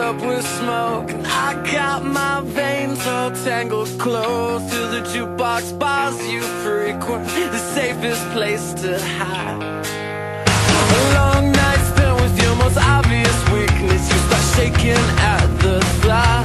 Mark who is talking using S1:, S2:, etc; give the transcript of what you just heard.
S1: up with smoke, and I got my veins all tangled close to the jukebox bars you frequent, the safest place to hide. A long night spent with your most obvious weakness, you start shaking at the thought.